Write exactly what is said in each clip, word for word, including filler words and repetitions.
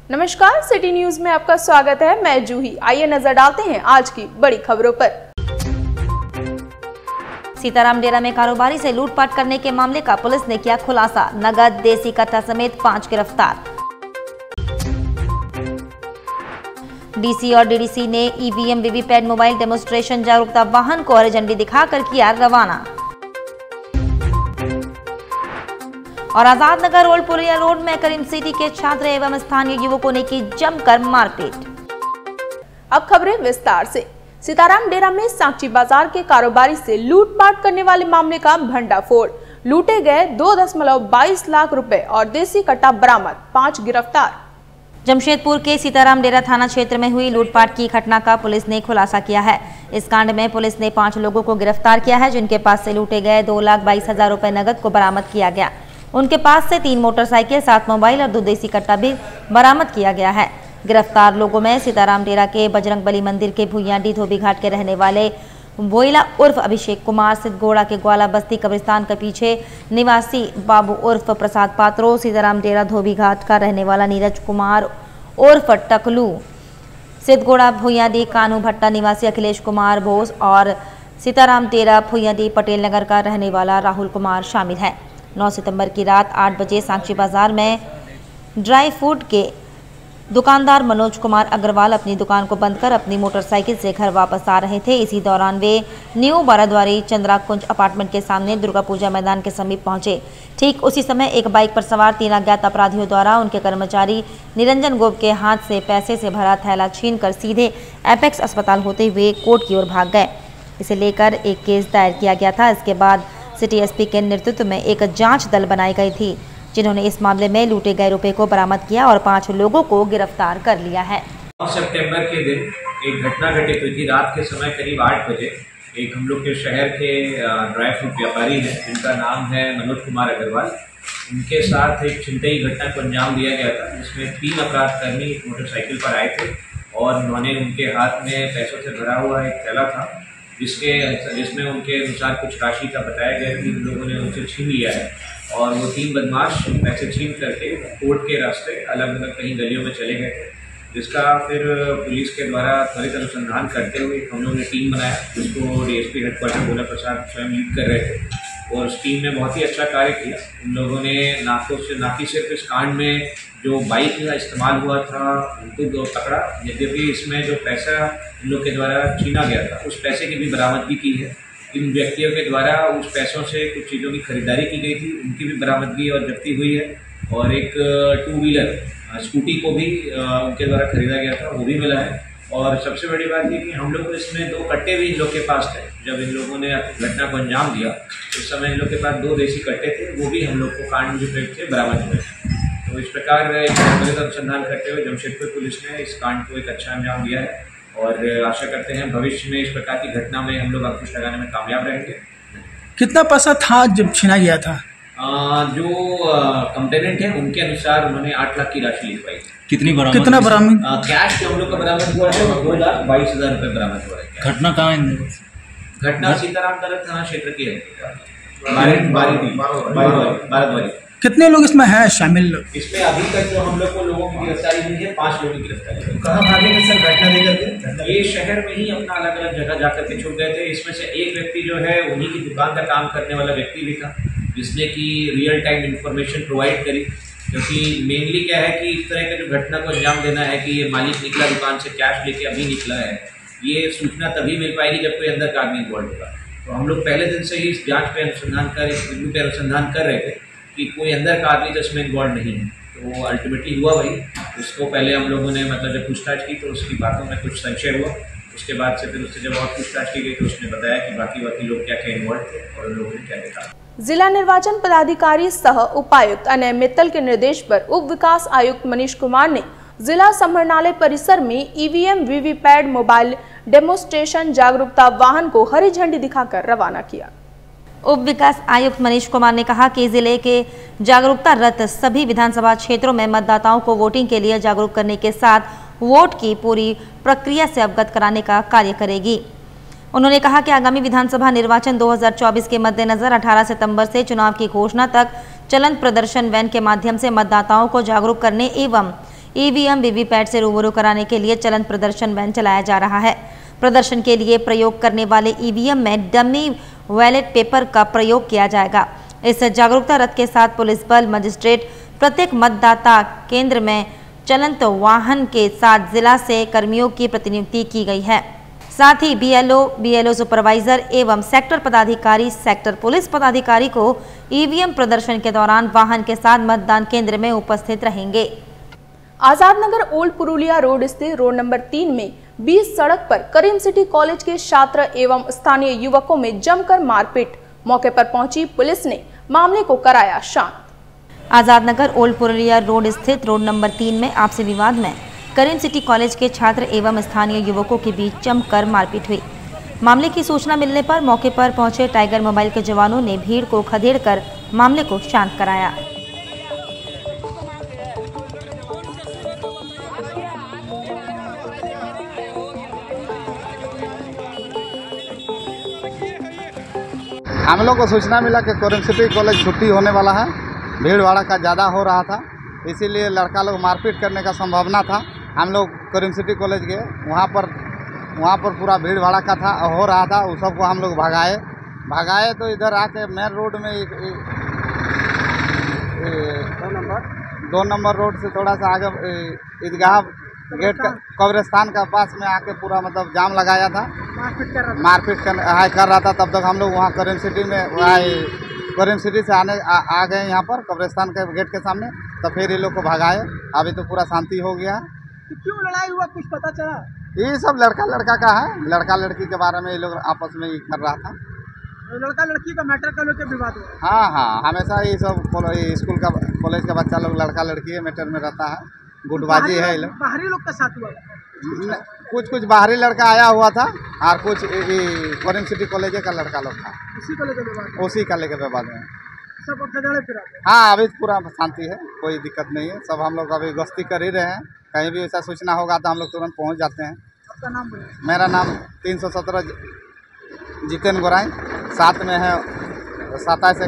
नमस्कार, city news में आपका स्वागत है। मैं जूही। आइए नजर डालते हैं आज की बड़ी खबरों पर। सीताराम डेरा में कारोबारी से लूटपाट करने के मामले का पुलिस ने किया खुलासा। नगद, देसी कट्टा समेत पांच गिरफ्तार। डीसी और डीडीसी ने ईवीएम वीवीपैट मोबाइल डेमोन्स्ट्रेशन जागरूकता वाहन को हरी झंडी दिखाकर किया रवाना। और आजाद नगर रोड पुलिया रोड में करीम सिटी के छात्र एवं स्थानीय युवकों ने की जमकर मारपीट। अब खबरें विस्तार से। सीताराम डेरा में सांची बाजार के कारोबारी से लूटपाट करने वाले मामले का भंडाफोड़। लूटे गए दो दशमलव बाईस लाख रुपए और देसी कट्टा बरामद, पांच गिरफ्तार। जमशेदपुर के सीताराम डेरा थाना क्षेत्र में हुई लूटपाट की घटना का पुलिस ने खुलासा किया है। इस कांड में पुलिस ने पांच लोगों को गिरफ्तार किया है, जिनके पास से लूटे गए दो लाख बाईस हजार रुपए नगद को बरामद किया गया। उनके पास से तीन मोटरसाइकिल, सात मोबाइल और दो देसी कट्टा भी बरामद किया गया है। गिरफ्तार लोगों में सीताराम डेरा के बजरंग बली मंदिर के भुइयांडी धोबी घाट के रहने वाले बोइला उर्फ अभिषेक कुमार, सिद्धगोड़ा के ग्वाला बस्ती कब्रिस्तान के पीछे निवासी बाबू उर्फ प्रसाद पात्रो, सीताराम डेरा धोबी घाट का रहने वाला नीरज कुमार उर्फ टकलू, सिद्धगोड़ा भुइयांडी कानू भट्टा निवासी अखिलेश कुमार बोस और सीताराम डेरा भुइयांडी पटेल नगर का रहने वाला राहुल कुमार शामिल है। नौ सितंबर की रात आठ बजे सांची बाजार में ड्राई फ्रूट के दुकानदार मनोज कुमार अग्रवाल अपनी दुकान को बंद कर अपनी मोटरसाइकिल से घर वापस आ रहे थे। इसी दौरान वे न्यू बाराद्वारी चंद्रा कुंज अपार्टमेंट के सामने दुर्गा पूजा मैदान के समीप पहुंचे। ठीक उसी समय एक बाइक पर सवार तीन अज्ञात अपराधियों द्वारा उनके कर्मचारी निरंजन गोप के हाथ से पैसे से भरा थैला छीनकर सीधे एपेक्स अस्पताल होते हुए कोर्ट की ओर भाग गए। इसे लेकर एक केस दायर किया गया था। इसके बाद सिटी एसपी के नेतृत्व में एक जांच दल बनाई गई थी, जिन्होंने इस मामले में लूटे गए रुपए को बरामद किया और पांच लोगों को गिरफ्तार कर लिया है। नौ सितंबर के दिन एक घटना घटित हुई थी। रात के समय करीब आठ बजे एक हम लोग के शहर के ड्राई फ्रूट व्यापारी हैं, जिनका नाम है मनोज कुमार अग्रवाल। उनके साथ एक छिनतई घटना को अंजाम दिया गया था, जिसमें तीन अपराधकर्मी मोटरसाइकिल पर आए थे और उन्होंने उनके हाथ में पैसों से भरा हुआ एक थैला था, जिसके जिसमें उनके अनुसार कुछ राशि का बताया गया कि उन लोगों ने उनसे छीन लिया है। और वो तीन बदमाश पैसे छीन करके कोर्ट के रास्ते अलग अलग कहीं गलियों में चले गए थे, जिसका फिर पुलिस के द्वारा त्वरित अनुसंधान करते हुए हम लोगों ने टीम बनाया, जिसको डीएसपी हेडक्वार्टर भोला प्रसाद स्वयं लीड कर रहे थे। और उस टीम ने बहुत ही अच्छा कार्य किया। उन लोगों ने नाकों से नाकी सिर्फ इस कांड में जो बाइक का इस्तेमाल हुआ था उनको पकड़ा, यद्यपि इसमें जो पैसा इन लोग के द्वारा छीना गया था उस पैसे की भी बरामदगी की है। इन व्यक्तियों के द्वारा उस पैसों से कुछ चीज़ों की खरीदारी की गई थी, उनकी भी बरामदगी और जब्ती हुई है। और एक टू व्हीलर स्कूटी को भी उनके द्वारा खरीदा गया था, वो भी मिला है। और सबसे बड़ी बात ये कि हम लोग इसमें दो कट्टे भी इन लोग के पास थे। जब इन लोगों ने घटना को अंजाम दिया उस समय इन लोग के पास दो देसी कट्टे थे, वो भी हम लोग को कांड में जो प्रयुक्त थे बरामद हुए। तो इस प्रकार एक त्वरित अनुसंधान करते हुए जमशेदपुर पुलिस ने इस कांड को एक अच्छा अंजाम दिया है और आशा करते हैं भविष्य में इस प्रकार की घटना में हम लोग अंकुश लगाने में कामयाब रहेंगे। कितना पैसा था जब छीना गया था? आ, जो कंप्लेनेंट है उनके अनुसार उन्होंने आठ लाख की राशि लिखवाई। कितनी बरामद कितना बरामद कैश जो हम लोग का बरामद हुआ है दो लाख बाईस हजार रुपये बरामद हुआ है। घटना कहाँ है? घटना सीताराम नगर थाना क्षेत्र की है, बाराद्वारी। कितने लोग इसमें हैं शामिल? इसमें अभी तक जो हम लोग को लोगों की गिरफ्तारी हुई है, पांच लोगों की गिरफ्तारी। कहाँ भागे थे सर घटना देकर? ये शहर में ही अपना अलग अलग जगह जाकर के छुप गए थे। इसमें से एक व्यक्ति जो है उन्हीं की दुकान का काम करने वाला व्यक्ति भी था, जिसने की रियल टाइम इंफॉर्मेशन प्रोवाइड करी। क्योंकि मेनली क्या है कि इस तरह का जो घटना को अंजाम देना है कि ये मालिक निकला दुकान से कैश लेके अभी निकला है, ये सूचना तभी मिल पाएगी जब कोई अंदर का आदमी इन्वॉल्व होगा। तो हम लोग पहले दिन से ही इस जांच पे अनुसंधान कर इस बिंदु पे अनुसंधान कर रहे थे कि कोई अंदर का आदमी तो इसमें इन्वॉल्व नहीं है। तो अल्टीमेटली हुआ वही। उसको पहले हम लोगों ने मतलब जब पूछताछ की तो उसकी बातों में कुछ संशय हुआ। उसके बाद से फिर उससे जब और पूछताछ की गई तो उसने बताया कि बाकी बाकी लोग क्या क्या इन्वॉल्व थे और उन लोगों ने क्या देखा। जिला निर्वाचन पदाधिकारी सह उपायुक्त अनय मित्तल के निर्देश पर उप विकास आयुक्त मनीष कुमार ने जिला संभरणालय परिसर में ईवीएम वीवीपैट मोबाइल डेमोन्स्ट्रेशन जागरूकता वाहन को हरी झंडी दिखाकर रवाना किया। उप विकास आयुक्त मनीष कुमार ने कहा कि जिले के जागरूकता रथ सभी विधानसभा क्षेत्रों में मतदाताओं को वोटिंग के लिए जागरूक करने के साथ वोट की पूरी प्रक्रिया से अवगत कराने का कार्य करेगी। उन्होंने कहा कि आगामी विधानसभा निर्वाचन दो हज़ार चौबीस के मद्देनजर अठारह सितंबर से चुनाव की घोषणा तक चलंत प्रदर्शन वैन के माध्यम से मतदाताओं को जागरूक करने एवं ईवीएम वीवीपैट से रूबरू कराने के लिए चलन प्रदर्शन वैन चलाया जा रहा है। प्रदर्शन के लिए प्रयोग करने वाले ईवीएम में डमी बैलेट पेपर का प्रयोग किया जाएगा। इस जागरूकता रथ के साथ पुलिस बल, मजिस्ट्रेट, प्रत्येक मतदाता केंद्र में चलंत वाहन के साथ जिला से कर्मियों की प्रतिनियुक्ति की गई है। साथ ही बीएलओ, बीएलओ सुपरवाइजर एवं सेक्टर पदाधिकारी, सेक्टर पुलिस पदाधिकारी को ईवीएम प्रदर्शन के दौरान वाहन के साथ मतदान केंद्र में उपस्थित रहेंगे। आजाद नगर ओल्ड पुरुलिया रोड स्थित रोड नंबर तीन में बीस सड़क पर करीम सिटी कॉलेज के छात्र एवं स्थानीय युवकों में जमकर मारपीट। मौके पर पहुंची पुलिस ने मामले को कराया शांत। आजाद नगर ओल्ड पुरुलिया रोड स्थित रोड नंबर तीन में आपसी विवाद में करीम सिटी कॉलेज के छात्र एवं स्थानीय युवकों के बीच जमकर मारपीट हुई। मामले की सूचना मिलने पर मौके पर पहुंचे टाइगर मोबाइल के जवानों ने भीड़ को खदेड़कर मामले को शांत कराया। हम लोग को सूचना मिला कि करीम सिटी कॉलेज छुट्टी होने वाला है, भीड़ भाड़ा का ज़्यादा हो रहा था, इसीलिए लड़का लोग मारपीट करने का संभावना था। हम लोग करीम सिटी कॉलेज गए, वहाँ पर वहाँ पर पूरा भीड़ भाड़ा का था हो रहा था। उस सबको हम लोग भगाए भगाए तो इधर आके मेन रोड में एक, एक, एक, दो नंबर दो नंबर रोड से थोड़ा सा आगे ईदगाह गेट का कब्रिस्तान का पास में आके पूरा मतलब जाम लगाया था, मारपीट कर रहा मारपीट कर, कर रहा था। तब तक हम लोग वहाँ करीम सिटी में करीम सिटी से आने आ, आ गए यहाँ पर कब्रिस्तान के गेट के सामने। तो फिर ये लोग को भगाए। अभी तो पूरा शांति हो गया। तो क्यों लड़ाई हुआ कुछ पता चला? ये सब लड़का लड़का का है, लड़का लड़की के बारे में ये लोग आपस में ही कर रहा था। लड़का लड़की का मैटर का लेकर विवाद हुआ? हाँ हाँ, हमेशा ये सब स्कूल का कॉलेज का बच्चा लोग लड़का लड़की के मैटर में रहता है, गुटबाजी है। ये लोग बाहरी लोग के साथ हुआ? कुछ कुछ बाहरी लड़का आया हुआ था और कुछ करीम सिटी कॉलेज का लड़का लोग था, उसी को लेकर विवाद उसी का लेकर विवाद में सब खदेड़े फिर। हाँ, अभी पूरा शांति है, कोई दिक्कत नहीं है। सब हम लोग अभी गश्ती कर ही रहे हैं, कहीं भी ऐसा सूचना होगा तो हम लोग तुरंत पहुंच जाते हैं। आपका नाम बोलिए। मेरा नाम तीन सौ सत्रह जितेन गोराई, साथ में है सत्ताईस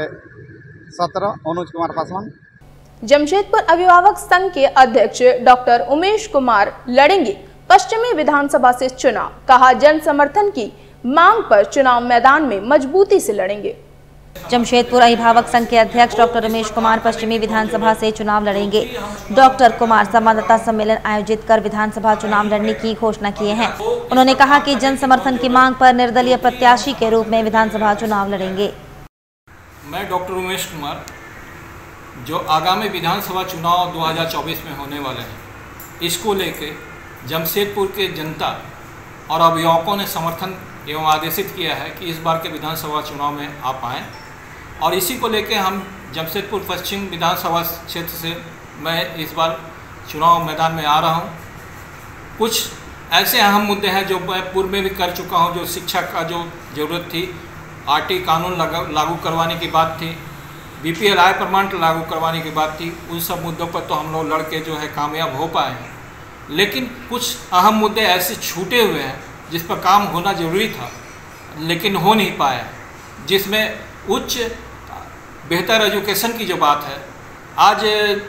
सत्रह अनुज कुमार पासवान। जमशेदपुर अभिभावक संघ के अध्यक्ष डॉक्टर उमेश कुमार लड़ेंगे पश्चिमी विधानसभा से चुनाव। कहा, जन समर्थन की मांग पर चुनाव मैदान में मजबूती से लड़ेंगे। जमशेदपुर अभिभावक संघ के अध्यक्ष डॉक्टर उमेश कुमार पश्चिमी विधानसभा से चुनाव लड़ेंगे। डॉक्टर कुमार संवाददाता सम्मेलन आयोजित कर विधानसभा चुनाव लड़ने की घोषणा किए हैं। उन्होंने कहा कि जन समर्थन की मांग पर निर्दलीय प्रत्याशी के रूप में विधानसभा चुनाव लड़ेंगे। मैं डॉक्टर उमेश कुमार, जो आगामी विधानसभा चुनाव दो हज़ार चौबीस में होने वाले हैं, इसको लेके जमशेदपुर के जनता और अभिभावकों ने समर्थन एवं आदेशित किया है कि इस बार के विधानसभा चुनाव में आप आएँ। और इसी को लेके हम जमशेदपुर पश्चिम विधानसभा क्षेत्र से मैं इस बार चुनाव मैदान में आ रहा हूँ। कुछ ऐसे अहम मुद्दे हैं जो मैं पूर्व में भी कर चुका हूँ। जो शिक्षा का जो ज़रूरत थी, आरटी कानून लागू करवाने की बात थी, बीपीएल आय प्रमाण लागू करवाने की बात थी, उन सब मुद्दों पर तो हम लोग लड़के जो है कामयाब हो पाए हैं। लेकिन कुछ अहम मुद्दे ऐसे छूटे हुए हैं जिस पर काम होना ज़रूरी था, लेकिन हो नहीं पाया। जिसमें उच्च बेहतर एजुकेशन की जो बात है, आज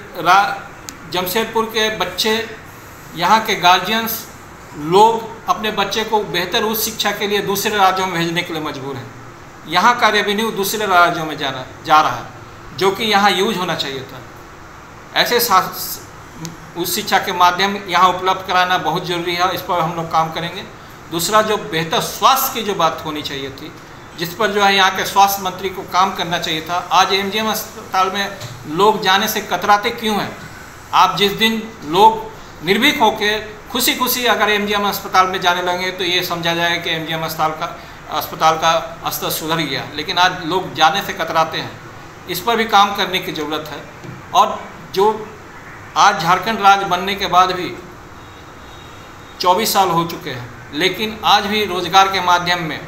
जमशेदपुर के बच्चे, यहाँ के गार्जियंस लोग अपने बच्चे को बेहतर उच्च शिक्षा के लिए दूसरे राज्यों में भेजने के लिए मजबूर हैं। यहाँ का रेवेन्यू दूसरे राज्यों में जाना जा रहा है, जो कि यहाँ यूज होना चाहिए था। ऐसे उच्च शिक्षा के माध्यम यहाँ उपलब्ध कराना बहुत ज़रूरी है, इस पर हम लोग काम करेंगे। दूसरा, जो बेहतर स्वास्थ्य की जो बात होनी चाहिए थी, जिस पर जो है यहाँ के स्वास्थ्य मंत्री को काम करना चाहिए था। आज एमजीएम अस्पताल में लोग जाने से कतराते क्यों हैं? आप जिस दिन लोग निर्भीक होकर खुशी खुशी अगर एमजीएम अस्पताल में जाने लगे तो ये समझा जाए कि एमजीएम अस्पताल का अस्पताल का स्तर सुधर गया, लेकिन आज लोग जाने से कतराते हैं। इस पर भी काम करने की ज़रूरत है। और जो आज झारखंड राज्य बनने के बाद भी चौबीस साल हो चुके हैं, लेकिन आज भी रोजगार के माध्यम में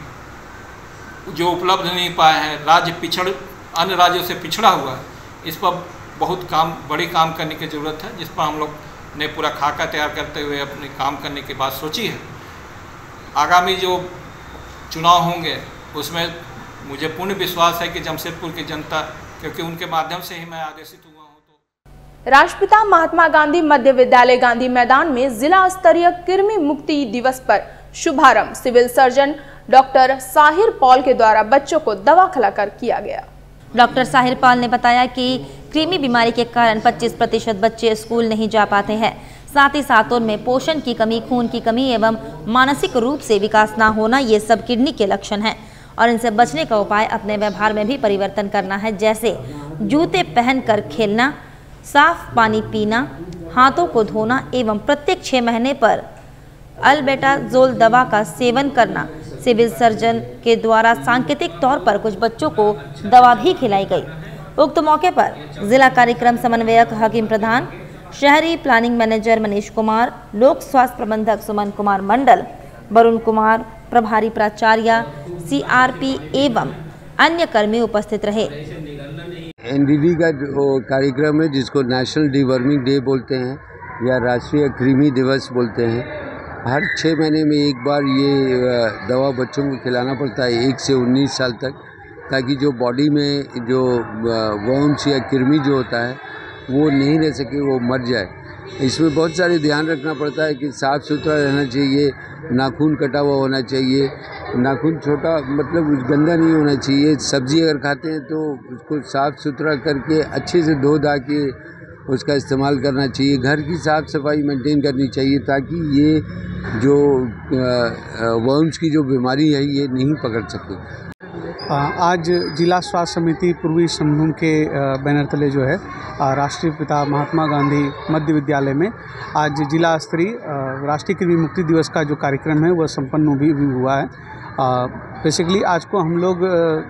जो उपलब्ध नहीं पाए हैं, राज्य पिछड़ अन्य राज्यों से पिछड़ा हुआ है। इस पर बहुत काम बड़ी काम करने की ज़रूरत है, जिस पर हम लोग ने पूरा खाका तैयार करते हुए अपने काम करने की बात सोची है। आगामी जो चुनाव होंगे उसमें मुझे पूर्ण विश्वास है कि जमशेदपुर की जनता, क्योंकि उनके माध्यम से ही मैं आदेशित हुआ हूँ। तो राष्ट्रपिता महात्मा गांधी मध्य विद्यालय गांधी मैदान में जिला स्तरीय कृमि मुक्ति दिवस पर शुभारंभ civil surgeon doctor Sahir Paul के द्वारा बच्चों को दवा खिलाकर किया गया। डॉक्टर साहिर पॉल ने बताया कि कृमि बीमारी के कारण पच्चीस प्रतिशत बच्चे स्कूल नहीं जा पाते हैं। साथ ही साथ उनमें पोषण की कमी, खून की कमी एवं मानसिक रूप से विकास ना होना ये सब किडनी के लक्षण हैं और इनसे बचने का उपाय अपने व्यवहार में भी परिवर्तन करना है, जैसे जूते पहनकर खेलना, साफ पानी पीना, हाथों को धोना एवं प्रत्येक छः महीने पर अल्बेंडाजोल दवा का सेवन करना। सिविल सर्जन के द्वारा सांकेतिक तौर पर कुछ बच्चों को दवा भी खिलाई गई। उक्त मौके पर जिला कार्यक्रम समन्वयक हकीम प्रधान, शहरी प्लानिंग मैनेजर मनीष कुमार, लोक स्वास्थ्य प्रबंधक सुमन कुमार मंडल, वरुण कुमार, प्रभारी प्राचार्य, सीआरपी एवं अन्य कर्मी उपस्थित रहे। एनडीडी का जो कार्यक्रम है जिसको नेशनल डीवर्मिंग डे बोलते हैं या राष्ट्रीय कृमि दिवस बोलते हैं, हर छः महीने में एक बार ये दवा बच्चों को खिलाना पड़ता है एक से उन्नीस साल तक, ताकि जो बॉडी में जो वर्म्स या कृमि जो होता है वो नहीं रह सके, वो मर जाए। इसमें बहुत सारे ध्यान रखना पड़ता है कि साफ़ सुथरा रहना चाहिए, नाखून कटा हुआ होना चाहिए, नाखून छोटा मतलब गंदा नहीं होना चाहिए। सब्ज़ी अगर खाते हैं तो उसको साफ़ सुथरा करके अच्छे से धो धा के उसका इस्तेमाल करना चाहिए। घर की साफ़ सफाई मेंटेन करनी चाहिए ताकि ये जो वर्म्स की जो बीमारी है ये नहीं पकड़ सके। आज जिला स्वास्थ्य समिति पूर्वी सिंहभूम के बैनर तले जो है राष्ट्रीय पिता महात्मा गांधी मध्य विद्यालय में आज जिला स्तरीय राष्ट्रीय कृमि मुक्ति दिवस का जो कार्यक्रम है वह संपन्न भी, भी हुआ है। बेसिकली आज को हम लोग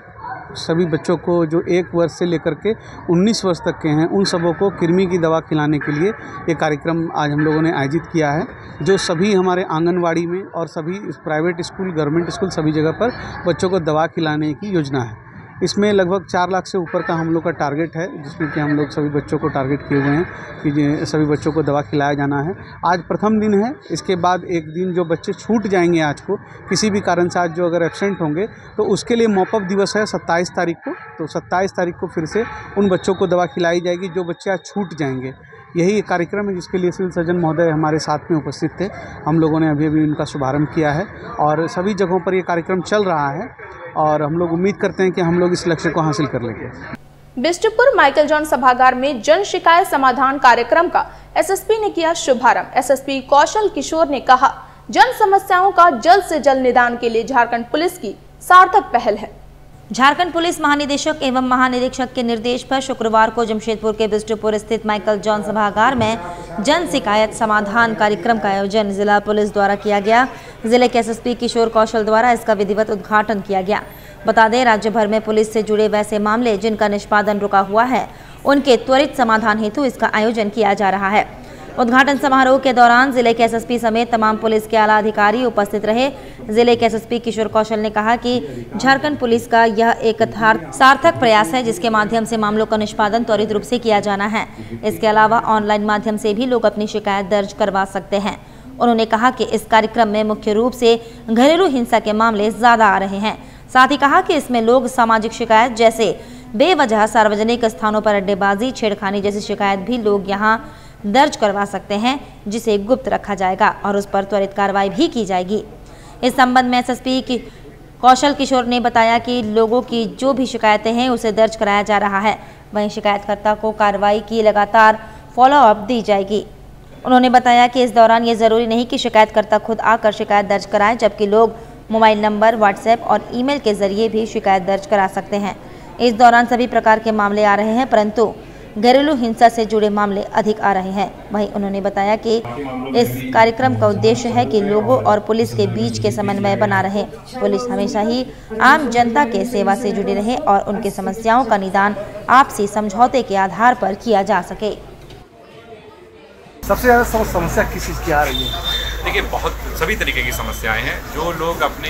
सभी बच्चों को जो एक वर्ष से लेकर के उन्नीस वर्ष तक के हैं उन सबों को कृमि की दवा खिलाने के लिए ये कार्यक्रम आज हम लोगों ने आयोजित किया है, जो सभी हमारे आंगनवाड़ी में और सभी प्राइवेट स्कूल, गवर्नमेंट स्कूल सभी जगह पर बच्चों को दवा खिलाने की योजना है। इसमें लगभग चार लाख से ऊपर का हम लोग का टारगेट है, जिसमें कि हम लोग सभी बच्चों को टारगेट किए हुए हैं कि सभी बच्चों को दवा खिलाया जाना है। आज प्रथम दिन है, इसके बाद एक दिन जो बच्चे छूट जाएंगे आज को किसी भी कारण से, आज जो अगर एब्सेंट होंगे तो उसके लिए मॉपअप दिवस है सत्ताईस तारीख को। तो सत्ताईस तारीख को फिर से उन बच्चों को दवा खिलाई जाएगी जो बच्चे आज छूट जाएंगे। यही एक कार्यक्रम है जिसके लिए सिविल सर्जन महोदय हमारे साथ में उपस्थित थे। हम लोगों ने अभी अभी उनका शुभारंभ किया है और सभी जगहों पर ये कार्यक्रम चल रहा है और हम लोग उम्मीद करते हैं कि हम लोग इस लक्ष्य को हासिल कर लेंगे। बिष्टुपुर माइकल जॉन सभागार में जन शिकायत समाधान कार्यक्रम का एसएसपी ने किया शुभारंभ। एसएसपी कौशल किशोर ने कहा, जन समस्याओं का जल्द से जल्द निदान के लिए झारखंड पुलिस की सार्थक पहल है। झारखंड पुलिस महानिदेशक एवं महानिरीक्षक के निर्देश पर शुक्रवार को जमशेदपुर के बिष्टुपुर स्थित माइकल जॉन सभागार में जन शिकायत समाधान कार्यक्रम का आयोजन जिला पुलिस द्वारा किया गया। जिले के एसएसपी किशोर कौशल द्वारा इसका विधिवत उद्घाटन किया गया। बता दें, राज्य भर में पुलिस से जुड़े वैसे मामले जिनका निष्पादन रुका हुआ है, उनके त्वरित समाधान हेतु इसका आयोजन किया जा रहा है। उद्घाटन समारोह के दौरान जिले के एसएसपी समेत तमाम पुलिस के आला अधिकारी उपस्थित रहे। जिले के एसएसपी किशोर कौशल ने कहा कि झारखंड पुलिस का यह एक सार्थक प्रयास है जिसके माध्यम से मामलों का निष्पादन त्वरित रूप से किया जाना है। इसके अलावा ऑनलाइन माध्यम से भी लोग अपनी शिकायत दर्ज करवा सकते हैं। उन्होंने कहा कि इस कार्यक्रम में मुख्य रूप से घरेलू हिंसा के मामले ज्यादा आ रहे हैं। साथ ही कहा कि इसमें लोग सामाजिक शिकायत जैसे बेवजह सार्वजनिक स्थानों पर अड्डेबाजी, छेड़खानी जैसी शिकायत भी लोग यहाँ दर्ज करवा सकते हैं, जिसे गुप्त रखा जाएगा और उस पर त्वरित कार्रवाई भी की जाएगी। इस संबंध में एसएसपी की कौशल किशोर ने बताया कि लोगों की जो भी शिकायतें हैं उसे दर्ज कराया जा रहा है। वहीं शिकायतकर्ता को कार्रवाई की लगातार फॉलोअप दी जाएगी। उन्होंने बताया कि इस दौरान ये जरूरी नहीं कि शिकायतकर्ता खुद आकर शिकायत दर्ज कराएं, जबकि लोग मोबाइल नंबर, व्हाट्सएप और ईमेल के जरिए भी शिकायत दर्ज करा सकते हैं। इस दौरान सभी प्रकार के मामले आ रहे हैं, परंतु घरेलू हिंसा से जुड़े मामले अधिक आ रहे हैं। वहीं उन्होंने बताया कि इस कार्यक्रम का उद्देश्य है कि लोगों और पुलिस के बीच के समन्वय बना रहे। पुलिस हमेशा ही आम जनता के सेवा से जुड़ी रहे और उनकी समस्याओं का निदान आपसी समझौते के आधार पर किया जा सके। सबसे ज़्यादा समस्या किस चीज़ की आ रही है? देखिए, बहुत सभी तरीके की समस्याएं हैं। जो लोग अपने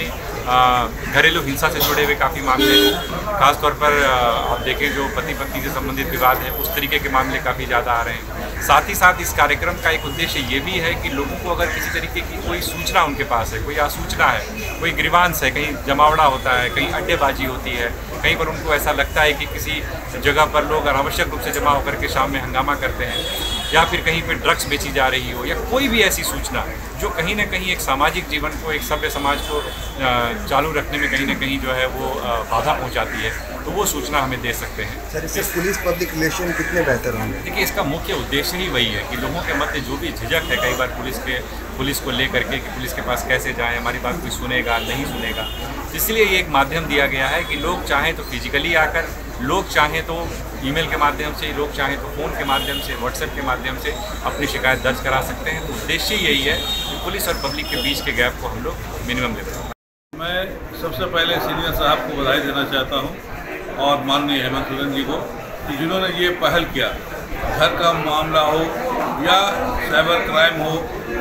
घरेलू हिंसा से जुड़े हुए काफ़ी मामले हैं, खासतौर पर आप देखें जो पति पत्नी से संबंधित विवाद है, उस तरीके के मामले काफ़ी ज़्यादा आ रहे हैं। साथ ही साथ इस कार्यक्रम का एक उद्देश्य ये भी है कि लोगों को अगर किसी तरीके की कोई सूचना उनके पास है, कोई आसूचना है, कोई ग्रीवांस है, कहीं जमावड़ा होता है, कहीं अड्डेबाजी होती है, कहीं पर उनको ऐसा लगता है कि किसी जगह पर लोग अनावश्यक रूप से जमा होकर के शाम में हंगामा करते हैं, या फिर कहीं पर ड्रग्स बेची जा रही हो, या कोई भी ऐसी सूचना जो कहीं ना कहीं एक सामाजिक जीवन को, एक सभ्य समाज को चालू रखने में कहीं ना कहीं जो है वो बाधा पहुंचाती है, तो वो सूचना हमें दे सकते हैं। सर, इससे पुलिस पब्लिक रिलेशन कितने बेहतर होंगे? देखिए, इसका मुख्य उद्देश्य ही वही है कि लोगों के मध्य जो भी झिझक है कई बार पुलिस के पुलिस को लेकर के कि पुलिस के पास कैसे जाएं, हमारी बात कोई सुनेगा नहीं सुनेगा, इसलिए ये एक माध्यम दिया गया है कि लोग चाहें तो फिजिकली आकर, लोग चाहें तो ईमेल के माध्यम से, लोग चाहें तो फ़ोन के माध्यम से, व्हाट्सएप के माध्यम से अपनी शिकायत दर्ज करा सकते हैं। तो उद्देश्य यही है कि पुलिस और पब्लिक के बीच के गैप को हम लोग मिनिमम लेते हैं। मैं सबसे पहले सीनियर साहब को बधाई देना चाहता हूं और माननीय हेमंत सोरेन जी को कि जिन्होंने ये पहल किया। घर का मामला हो या साइबर क्राइम हो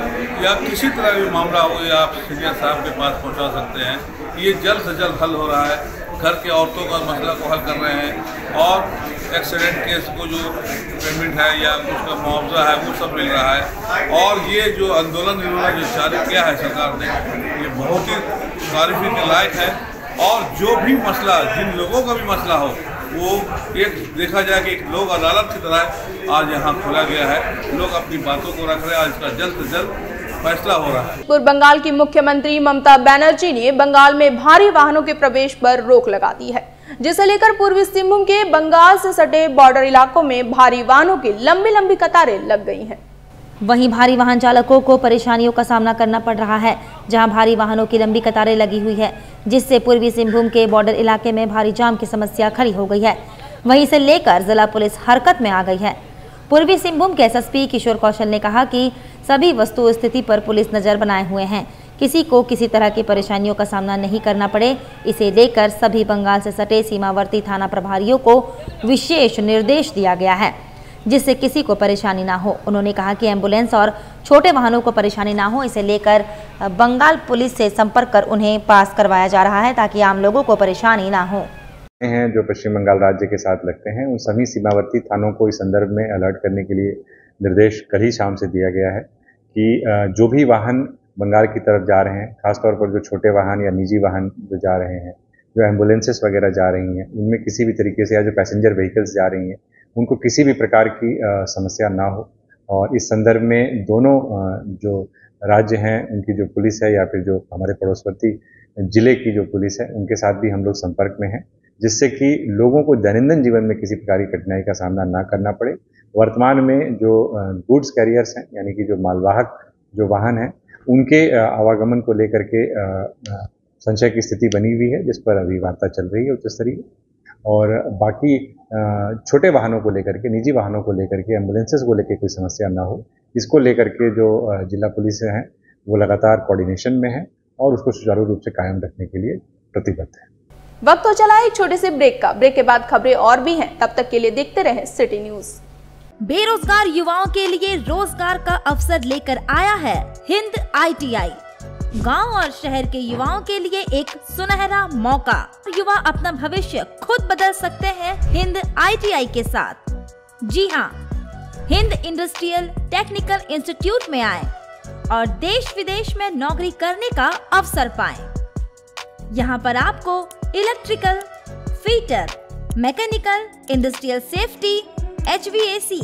या किसी तरह भी मामला हो, या आप सीनियर साहब के पास पहुंचा सकते हैं। ये जल्द से जल्द हल हो रहा है। घर के औरतों का मसला को हल कर रहे हैं और एक्सीडेंट केस को जो पेमेंट है या उसका मुआवजा है वो सब मिल रहा है। और ये जो आंदोलन इन्होंने जो जारी किया है सरकार ने, ये बहुत ही तारीफ़ के लायक है। और जो भी मसला, जिन लोगों का भी मसला हो, वो एक देखा जाए कि एक लोक अदालत की तरह आज यहाँ खोला गया है। लोग अपनी बातों को रख रहे हैं, आज इसका जल्द से जल्द फैसला हो रहा है। पूर्व बंगाल की मुख्यमंत्री ममता बनर्जी ने बंगाल में भारी वाहनों के प्रवेश पर रोक लगा दी है, जिसे लेकर पूर्वी सिंहभूम के बंगाल से सटे बॉर्डर इलाकों में भारी वाहनों की लंबी लंबी कतारें लग गई हैं। वहीं भारी वाहन चालकों को परेशानियों का सामना करना पड़ रहा है, जहां भारी वाहनों की लंबी कतारें लगी हुई है, जिससे पूर्वी सिंहभूम के बॉर्डर इलाके में भारी जाम की समस्या खड़ी हो गई है। वहीं इसे लेकर जिला पुलिस हरकत में आ गई है। पूर्वी सिंहभूम के एसएसपी किशोर कौशल ने कहा कि सभी वस्तु स्थिति पर पुलिस नजर बनाए हुए हैं, किसी को किसी तरह की परेशानियों का सामना नहीं करना पड़े, इसे लेकर सभी बंगाल से सटे सीमावर्ती थाना प्रभारियों को विशेष निर्देश दिया गया है, जिससे किसी को परेशानी ना हो। उन्होंने कहा कि एम्बुलेंस और छोटे वाहनों को परेशानी ना हो, इसे लेकर बंगाल पुलिस से संपर्क कर उन्हें पास करवाया जा रहा है, ताकि आम लोगों को परेशानी ना हो। हैं जो पश्चिम बंगाल राज्य के साथ लगते हैं, उन सभी सीमावर्ती थानों को इस संदर्भ में अलर्ट करने के लिए निर्देश कल ही शाम से दिया गया है कि जो भी वाहन बंगाल की तरफ जा रहे हैं, खासतौर पर जो छोटे वाहन या निजी वाहन जो जा रहे हैं, जो एम्बुलेंसेस वगैरह जा रही हैं, उनमें किसी भी तरीके से या जो पैसेंजर व्हीकल्स जा रही हैं, उनको किसी भी प्रकार की समस्या ना हो। और इस संदर्भ में दोनों जो राज्य हैं उनकी जो पुलिस है या फिर जो हमारे पड़ोसवर्ती जिले की जो पुलिस है, उनके साथ भी हम लोग संपर्क में हैं, जिससे कि लोगों को दैनंदिन जीवन में किसी प्रकार की कठिनाई का सामना ना करना पड़े। वर्तमान में जो गुड्स कैरियर्स हैं, यानी कि जो मालवाहक जो वाहन हैं, उनके आवागमन को लेकर के संशय की स्थिति बनी हुई है, जिस पर अभी वार्ता चल रही है उच्च स्तरीय। और बाकी छोटे वाहनों को लेकर के, निजी वाहनों को लेकर के, एम्बुलेंसेस को लेकर कोई समस्या ना हो, इसको लेकर के जो जिला पुलिस हैं वो लगातार कोऑर्डिनेशन में है और उसको सुचारू रूप से कायम रखने के लिए प्रतिबद्ध है। वक्त हो चला एक छोटे से ब्रेक का। ब्रेक के बाद खबरें और भी हैं, तब तक के लिए देखते रहें सिटी न्यूज। बेरोजगार युवाओं के लिए रोजगार का अवसर लेकर आया है हिंद आईटीआई। गांव और शहर के युवाओं के लिए एक सुनहरा मौका। युवा अपना भविष्य खुद बदल सकते हैं हिंद आईटीआई के साथ। जी हां, हिंद इंडस्ट्रियल टेक्निकल इंस्टीट्यूट में आए और देश विदेश में नौकरी करने का अवसर पाएं। यहाँ पर आपको electrical, fitter, mechanical, industrial safety, HVAC,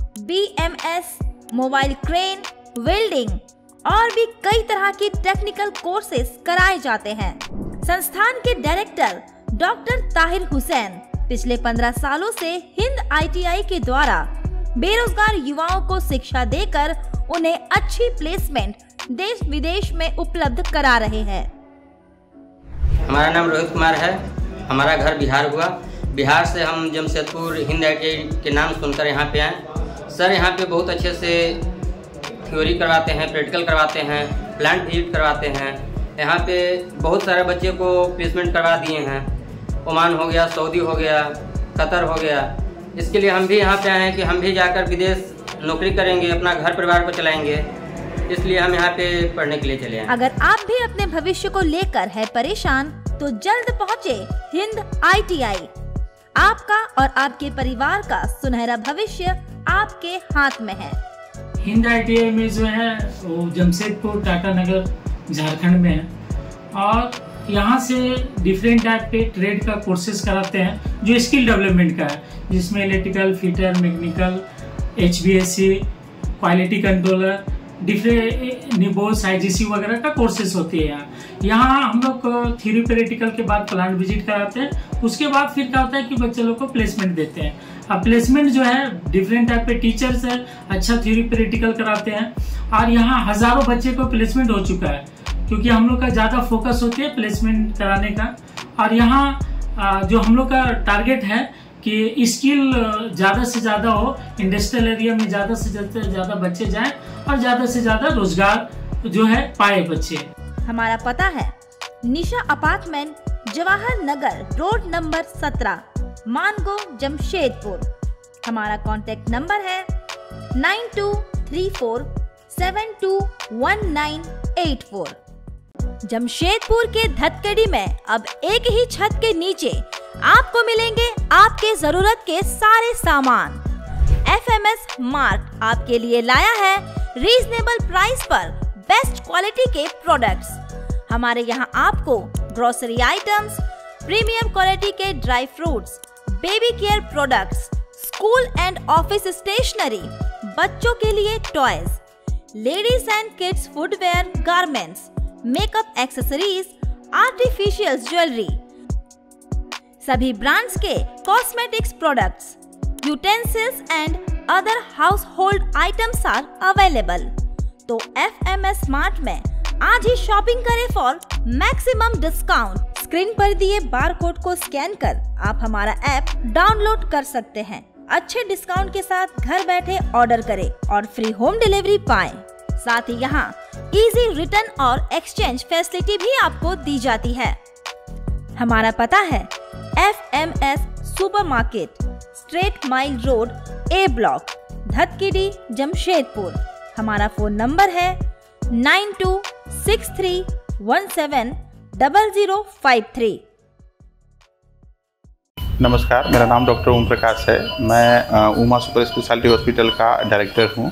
BMS, mobile crane, welding और भी कई तरह की टेक्निकल कोर्सेज कराए जाते हैं। संस्थान के डायरेक्टर डॉक्टर ताहिर हुसैन पिछले पंद्रह सालों से हिंद आईटीआई के द्वारा बेरोजगार युवाओं को शिक्षा देकर उन्हें अच्छी प्लेसमेंट देश विदेश में उपलब्ध करा रहे हैं। हमारा नाम रोहित कुमार है। हमारा घर बिहार हुआ। बिहार से हम जमशेदपुर हिंद आईटीआई के नाम सुनकर यहाँ पे आए। सर यहाँ पे बहुत अच्छे से थ्योरी करवाते हैं, प्रैक्टिकल करवाते हैं, प्लांट विजिट करवाते हैं। यहाँ पे बहुत सारे बच्चे को प्लेसमेंट करवा दिए हैं। ओमान हो गया, सऊदी हो गया, कतर हो गया। इसके लिए हम भी यहाँ पे आए हैं कि हम भी जाकर विदेश नौकरी करेंगे, अपना घर परिवार को चलाएंगे। इसलिए हम यहाँ पे पढ़ने के लिए चले आए। अगर आप भी अपने भविष्य को लेकर है परेशान तो जल्द पहुँचे हिंद आई टी आई। आपका और आपके परिवार का सुनहरा भविष्य आपके हाथ में है। हिंद आई टी आई में जो है वो जमशेदपुर टाटा नगर झारखंड में है और यहाँ से डिफरेंट टाइप के ट्रेड का कोर्सेज कराते हैं जो स्किल डेवलपमेंट का है, जिसमें electrical, fitter, mechanical, H B S C, quality controller, different निबोस, आई जी सी वगैरह का कोर्सेज होती है यहाँ। यहाँ हम लोग थ्योरी प्रैक्टिकल के बाद प्लांट विजिट कराते हैं। उसके बाद फिर क्या होता है कि बच्चे लोग को प्लेसमेंट देते हैं। अब प्लेसमेंट जो है डिफरेंट टाइप के टीचर्स है, अच्छा थ्योरी प्रैक्टिकल कराते हैं और यहाँ हजारों बच्चे को प्लेसमेंट हो चुका है, क्योंकि हम लोग का ज़्यादा फोकस होती है प्लेसमेंट कराने का। और यहाँ जो हम लोग का टारगेट है कि स्किल ज़्यादा से ज़्यादा हो, इंडस्ट्रियल एरिया में ज़्यादा से ज़्यादा बच्चे जाएं और ज़्यादा से ज़्यादा रोजगार जो है पाए बच्चे। हमारा पता है Nisha apartment, Jawahar Nagar road number सत्रह, मानगो, जमशेदपुर। हमारा कॉन्टेक्ट नंबर है nine two three four seven two one nine eight four. Jamshedpur के धतकड़ी में अब एक ही छत के नीचे आपको मिलेंगे आपके जरूरत के सारे सामान। एफ एम एस मार्ट आपके लिए लाया है रीजनेबल प्राइस पर बेस्ट क्वालिटी के प्रोडक्ट्स। हमारे यहाँ आपको ग्रोसरी आइटम्स, प्रीमियम क्वालिटी के dry fruits, baby care products, school and office stationery, बच्चों के लिए toys, ladies and kids footwear, garments, makeup accessories, artificial jewellery, सभी ब्रांड्स के cosmetics products, utensils and other household items are available. तो F M S smart में आज ही shopping करें फॉर मैक्सिमम डिस्काउंट। स्क्रीन पर दिए बार कोड को स्कैन कर आप हमारा ऐप डाउनलोड कर सकते हैं। अच्छे डिस्काउंट के साथ घर बैठे ऑर्डर करें और फ्री होम डिलीवरी पाएं। साथ ही यहाँ इजी रिटर्न और एक्सचेंज फैसिलिटी भी आपको दी जाती है। हमारा पता है F M S supermarket, straight mile road, A block, Dhatkidih, Jamshedpur. हमारा फोन नंबर है nine two six three one seven double zero five three. नमस्कार, मेरा नाम डॉक्टर ओम प्रकाश है। मैं उमा सुपर स्पेशलिटी हॉस्पिटल का डायरेक्टर हूँ।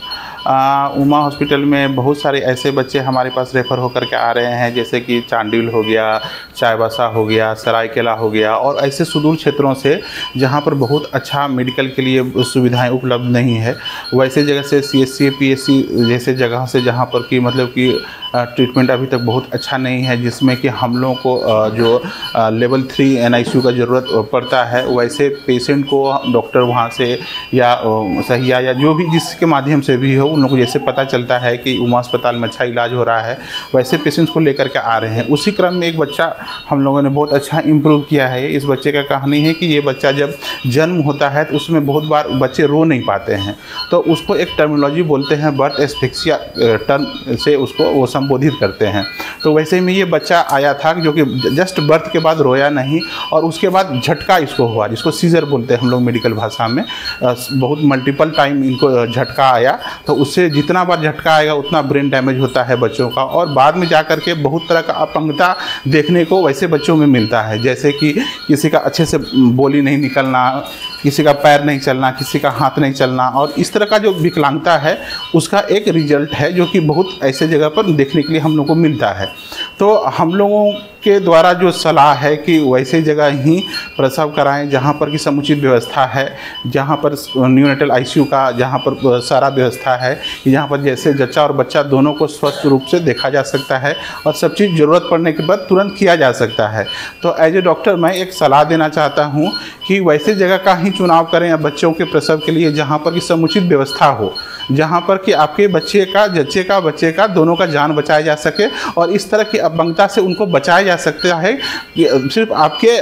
उमा हॉस्पिटल में बहुत सारे ऐसे बच्चे हमारे पास रेफ़र होकर के आ रहे हैं, जैसे कि चांडिल हो गया, चाईबासा हो गया, सरायकेला हो गया, और ऐसे सुदूर क्षेत्रों से जहाँ पर बहुत अच्छा मेडिकल के लिए सुविधाएं उपलब्ध नहीं है, वैसे जगह से C S C P S C जैसे जगह से जहाँ पर कि मतलब कि ट्रीटमेंट अभी तक बहुत अच्छा नहीं है, जिसमें कि हम लोगों को जो level three N I C U का ज़रूरत पड़ता है, वैसे पेशेंट को डॉक्टर वहाँ से या सहिया या जो भी जिसके माध्यम से भी हो, उन लोगों को जैसे पता चलता है कि उमा अस्पताल में अच्छा इलाज हो रहा है, वैसे पेशेंट्स को लेकर के आ रहे हैं। उसी क्रम में एक बच्चा हम लोगों ने बहुत अच्छा इम्प्रूव किया है। इस बच्चे का कहानी है कि ये बच्चा जब जन्म होता है तो उसमें बहुत बार बच्चे रो नहीं पाते हैं, तो उसको एक टर्मिनोलॉजी बोलते हैं बर्थ एस्फिक्सिया टर्म से उसको वो संबोधित करते हैं। तो वैसे में ये बच्चा आया था जो कि जस्ट बर्थ के बाद रोया नहीं और उसके बाद झटका इसको हुआ, जिसको सीजर बोलते हैं हम लोग मेडिकल भाषा में। बहुत मल्टीपल टाइम इनको झटका आया, तो उससे जितना बार झटका आएगा उतना ब्रेन डैमेज होता है बच्चों का, और बाद में जा कर के बहुत तरह का अपंगता देखने को वैसे बच्चों में मिलता है, जैसे कि किसी का अच्छे से बोली नहीं निकलना, किसी का पैर नहीं चलना, किसी का हाथ नहीं चलना, और इस तरह का जो विकलांगता है उसका एक रिजल्ट है जो कि बहुत ऐसे जगह पर देखने के लिए हम लोग को मिलता है। तो हम लोगों के द्वारा जो सलाह है कि वैसे जगह ही प्रसव कराएं जहां पर कि समुचित व्यवस्था है, जहां पर न्यूनेटल आई सी यू का जहां पर सारा व्यवस्था है, कि जहां पर जैसे जच्चा और बच्चा दोनों को स्वस्थ रूप से देखा जा सकता है और सब चीज़ ज़रूरत पड़ने के बाद तुरंत किया जा सकता है। तो एज ए डॉक्टर मैं एक सलाह देना चाहता हूँ कि वैसे जगह का ही चुनाव करें या बच्चों के प्रसव के लिए जहाँ पर कि समुचित व्यवस्था हो, जहाँ पर कि आपके बच्चे का जच्चे का बच्चे का दोनों का जान बचाया जा सके, और इस तरह की अपंगता से उनको बचाया जा सकता है कि सिर्फ आपके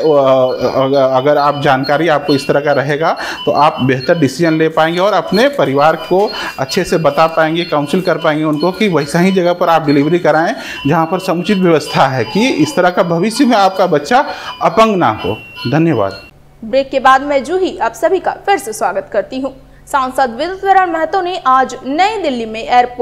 अगर आप जानकारी आपको इस तरह का रहेगा तो आप बेहतर डिसीजन ले पाएंगे और अपने परिवार को अच्छे से बता पाएंगे, काउंसिल कर पाएंगे उनको कि वैसा ही जगह पर आप डिलीवरी कराएं जहाँ पर समुचित व्यवस्था है, कि इस तरह का भविष्य में आपका बच्चा अपंग ना हो। धन्यवाद। ब्रेक के बाद मैं जूही आप सभी का फिर से स्वागत करती हूँ। सांसद विद्युत महतो ने आज नई दिल्ली में एयरपोर्ट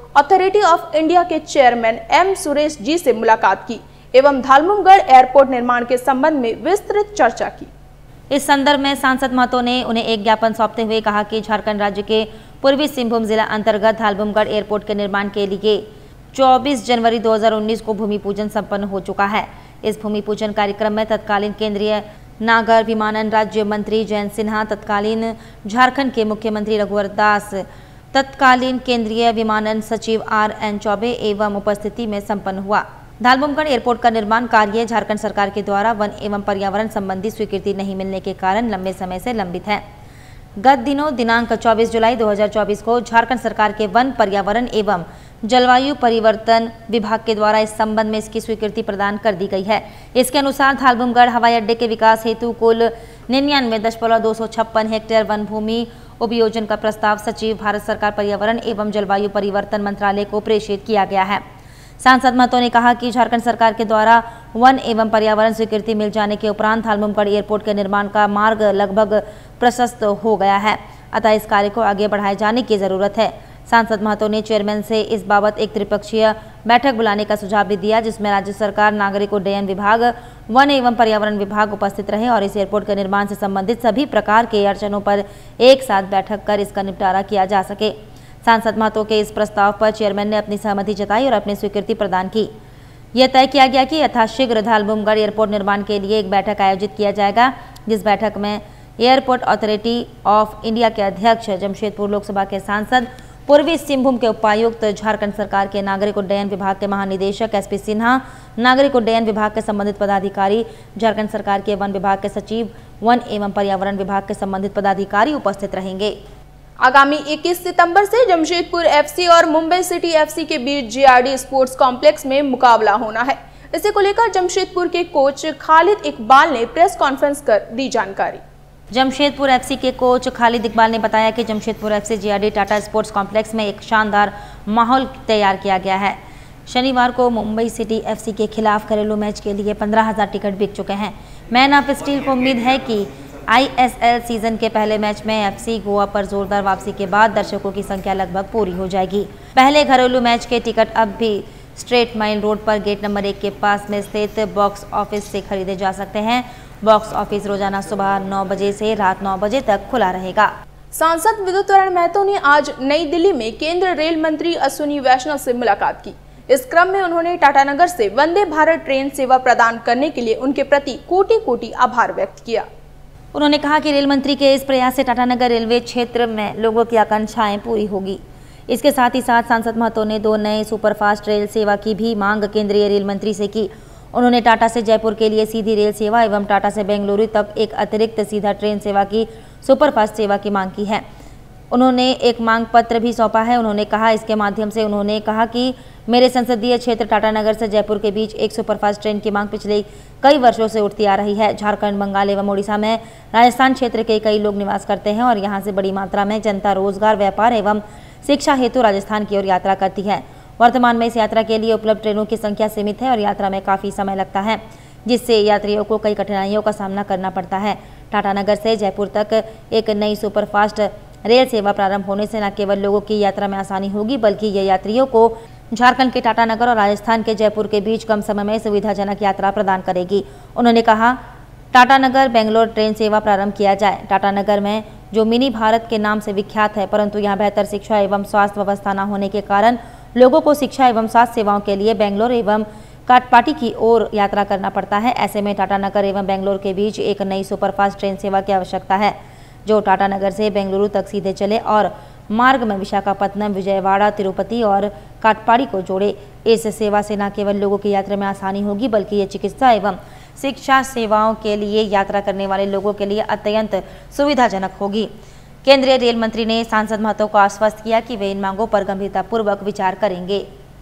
अथॉरिटी ऑफ इंडिया के चेयरमैन एम सुरेश जी से मुलाकात की एवं धालमुमगढ़ एयरपोर्ट निर्माण के संबंध में विस्तृत चर्चा की। इस संदर्भ में सांसद महतो ने उन्हें एक ज्ञापन सौंपते हुए कहा कि झारखंड राज्य के पूर्वी सिंहभूम जिला अंतर्गत धालमुमगढ़ एयरपोर्ट के निर्माण के लिए चौबीस जनवरी दो हज़ार उन्नीस को भूमि पूजन संपन्न हो चुका है। इस भूमि पूजन कार्यक्रम में तत्कालीन केंद्रीय नागर विमानन राज्य मंत्री जयंत सिन्हा, तत्कालीन झारखंड के मुख्यमंत्री रघुवर दास, तत्कालीन केंद्रीय विमानन सचिव आर एन चौबे एवं उपस्थिति में संपन्न हुआ। धालमुमगढ़ एयरपोर्ट का निर्माण कार्य झारखंड सरकार के द्वारा वन एवं पर्यावरण संबंधी स्वीकृति नहीं मिलने के कारण लंबे समय से लंबित है। गत दिनों दिनांक चौबीस जुलाई दो हज़ार चौबीस को झारखंड सरकार के वन, पर्यावरण एवं जलवायु परिवर्तन विभाग के द्वारा इस संबंध में इसकी स्वीकृति प्रदान कर दी गई है। इसके अनुसार धालमुमगढ़ हवाई अड्डे के विकास हेतु कुल निन्यानवे दशमलव दो सौ छप्पन हेक्टेयर वन भूमि उपयोजन का प्रस्ताव सचिव भारत सरकार पर्यावरण एवं जलवायु परिवर्तन मंत्रालय को प्रेषित किया गया है। सांसद महतो ने कहा कि झारखंड सरकार के द्वारा वन एवं पर्यावरण स्वीकृति मिल जाने के उपरांत धालमुमगढ़ एयरपोर्ट के निर्माण का मार्ग लगभग प्रशस्त हो गया है, अतः इस कार्य को आगे बढ़ाए जाने की जरूरत है। सांसद महतो ने चेयरमैन से इस बाबत एक त्रिपक्षीय बैठक बुलाने का सुझाव भी दिया, जिसमें राज्य सरकार, नागरिक उड्डयन विभाग, वन एवं पर्यावरण विभाग उपस्थित रहे और इस एयरपोर्ट के निर्माण से संबंधित सभी प्रकार के अड़चनों पर एक साथ बैठक कर इसका निपटारा किया जा सके। सांसद महतो के इस प्रस्ताव पर चेयरमैन ने अपनी सहमति जताई और अपनी स्वीकृति प्रदान की। यह तय किया गया कि यथाशीघ्र धालमुमगढ़ एयरपोर्ट निर्माण के लिए एक बैठक आयोजित किया जाएगा, जिस बैठक में एयरपोर्ट अथॉरिटी ऑफ इंडिया के अध्यक्ष, जमशेदपुर लोकसभा के सांसद, पूर्वी सिंहभूम के उपायुक्त, झारखंड सरकार के नागरिक उड्डयन विभाग के महानिदेशक एस पी सिन्हा, नागरिक उड्डयन विभाग के संबंधित पदाधिकारी, झारखंड सरकार के वन विभाग के सचिव, वन एवं पर्यावरण विभाग के संबंधित पदाधिकारी उपस्थित रहेंगे। आगामी इक्कीस सितंबर से जमशेदपुर एफसी और मुंबई सिटी एफसी के बीच जीआरडी स्पोर्ट्स कॉम्प्लेक्स में मुकाबला होना है। इसे को लेकर जमशेदपुर के कोच खालिद इकबाल ने प्रेस कॉन्फ्रेंस कर दी जानकारी। जमशेदपुर एफसी के कोच खालिद इकबाल ने बताया कि Jamshedpur FC JRD Tata sports complex में एक शानदार माहौल तैयार किया गया है। शनिवार को मुंबई सिटी एफसी के खिलाफ घरेलू मैच के लिए पंद्रह हजार टिकट बिक चुके हैं। मैन ऑफ स्टील को उम्मीद है कि आईएसएल सीजन के पहले मैच में एफसी गोवा पर जोरदार वापसी के बाद दर्शकों की संख्या लगभग पूरी हो जाएगी। पहले घरेलू मैच के टिकट अब भी स्ट्रेट माइल रोड पर गेट नंबर एक के पास में स्थित बॉक्स ऑफिस से खरीदे जा सकते हैं। बॉक्स ऑफिस रोजाना सुबह नौ बजे से रात नौ बजे तक खुला रहेगा। सांसद विद्युतरण महतो ने आज नई दिल्ली में केंद्रीय रेल मंत्री अश्विनी वैष्णव से मुलाकात की। इस क्रम में उन्होंने टाटानगर से वंदे भारत ट्रेन सेवा प्रदान करने के लिए उनके प्रति कोटि कोटि आभार व्यक्त किया। उन्होंने कहा कि रेल मंत्री के इस प्रयास से टाटानगर रेलवे क्षेत्र में लोगों की आकांक्षाएं पूरी होगी। इसके साथ ही साथ सांसद महतो ने दो नए सुपरफास्ट रेल सेवा की भी मांग केंद्रीय रेल मंत्री से की। उन्होंने टाटा से जयपुर के लिए सीधी रेल सेवा एवं टाटा से बेंगलुरु तक एक अतिरिक्त सीधा ट्रेन सेवा की सुपरफास्ट सेवा की मांग की है। उन्होंने एक मांग पत्र भी सौंपा है। उन्होंने कहा इसके माध्यम से उन्होंने कहा कि मेरे संसदीय क्षेत्र टाटानगर से जयपुर के बीच एक सुपरफास्ट ट्रेन की मांग पिछले कई वर्षों से उठती आ रही है। झारखंड, बंगाल एवं ओडिशा में राजस्थान क्षेत्र के कई लोग निवास करते हैं और यहाँ से बड़ी मात्रा में जनता रोजगार, व्यापार एवं शिक्षा हेतु राजस्थान की ओर यात्रा करती है। वर्तमान में इस यात्रा के लिए उपलब्ध ट्रेनों की संख्या सीमित है और यात्रा में काफ़ी समय लगता है, जिससे यात्रियों को कई कठिनाइयों का सामना करना पड़ता है। टाटानगर से जयपुर तक एक नई सुपरफास्ट रेल सेवा प्रारंभ होने से न केवल लोगों की यात्रा में आसानी होगी, बल्कि ये यात्रियों को झारखंड के टाटानगर और राजस्थान के जयपुर के बीच कम समय में सुविधाजनक यात्रा प्रदान करेगी। उन्होंने कहा टाटानगर बेंगलोर ट्रेन सेवा प्रारंभ किया जाए। टाटानगर में जो मिनी भारत के नाम से विख्यात है, परंतु यहाँ बेहतर शिक्षा एवं स्वास्थ्य व्यवस्था न होने के कारण लोगों को शिक्षा एवं स्वास्थ्य सेवाओं के लिए बेंगलोर एवं काटपाटी की ओर यात्रा करना पड़ता है। ऐसे में टाटानगर एवं बेंगलोर के बीच एक नई सुपरफास्ट ट्रेन सेवा की आवश्यकता है, जो टाटानगर से बेंगलुरु तक सीधे चले और मार्ग में विशाखापत्तनम, विजयवाड़ा, तिरुपति और काटपाड़ी को जोड़े। इस सेवा से न केवल लोगों की यात्रा में आसानी होगी, बल्कि ये चिकित्सा एवं शिक्षा सेवाओं के लिए यात्रा करने वाले लोगों के लिए अत्यंत सुविधाजनक होगी। केंद्रीय रेल मंत्री ने सांसद महतो को आश्वस्त किया कि वे इन मांगों पर गंभीरतापूर्वक विचार करेंगे।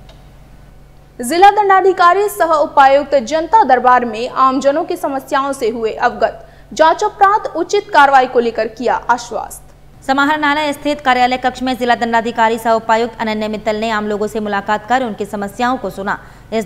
जिला दंडाधिकारी सह उपायुक्त जनता दरबार में आमजनों की समस्याओं से हुए अवगत, जांचोपरांत उचित कार्रवाई को लेकर किया आश्वस्त। समाहरणालय स्थित कार्यालय कक्ष में जिला दंडाधिकारी सह उपायुक्त अनन्या मित्तल ने आम लोगों से मुलाकात कर उनकी समस्याओं को सुना, इस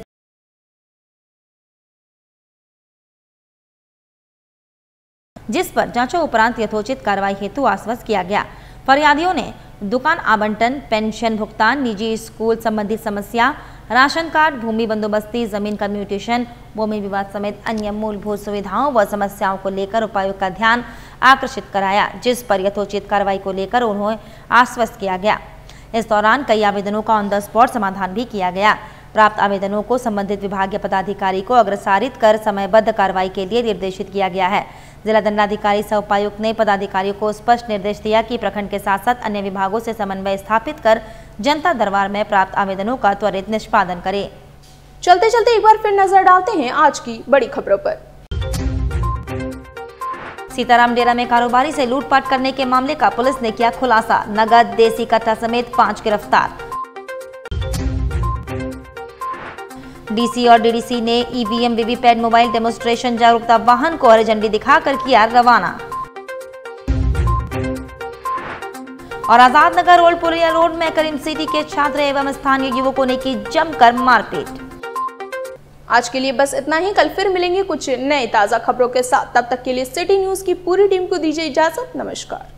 जिस पर जांचों उपरांत यथोचित कार्रवाई हेतु आश्वस्त किया गया। फरियादियों ने दुकान आवंटन, पेंशन भुगतान, निजी स्कूल संबंधी समस्या, राशन कार्ड, भूमि बंदोबस्ती, जमीन कम्यूटेशन, भूमि विवाद समेत अन्य मूलभूत सुविधाओं व समस्याओं को लेकर उपायुक्त का ध्यान आकर्षित कराया, जिस पर यथोचित कार्रवाई को लेकर उन्हें आश्वस्त किया गया। इस दौरान कई आवेदनों का ऑन द स्पॉट समाधान भी किया गया। प्राप्त आवेदनों को संबंधित विभागीय पदाधिकारी को अग्रसारित कर समयबद्ध कार्रवाई के लिए निर्देशित किया गया है। जिला दंडाधिकारी सह उपायुक्त ने पदाधिकारियों को स्पष्ट निर्देश दिया कि प्रखंड के साथ साथ अन्य विभागों से समन्वय स्थापित कर जनता दरबार में प्राप्त आवेदनों का त्वरित निष्पादन करें। चलते चलते एक बार फिर नजर डालते हैं आज की बड़ी खबरों पर। सीताराम डेरा में कारोबारी से लूटपाट करने के मामले का पुलिस ने किया खुलासा, नगद, देसी कट्टा समेत पांच गिरफ्तार। डीसी और डीडीसी ने ईवीएम वीवीपैट मोबाइल डेमोन्स्ट्रेशन जागरूकता वाहन को हरी झंडी दिखाकर किया रवाना। और आजाद नगर रोड पुलिया रोड में करीम सिटी के छात्र एवं स्थानीय युवकों ने की जमकर मारपीट। आज के लिए बस इतना ही। कल फिर मिलेंगे कुछ नए ताजा खबरों के साथ। तब तक के लिए सिटी न्यूज की पूरी टीम को दीजिए इजाजत। नमस्कार।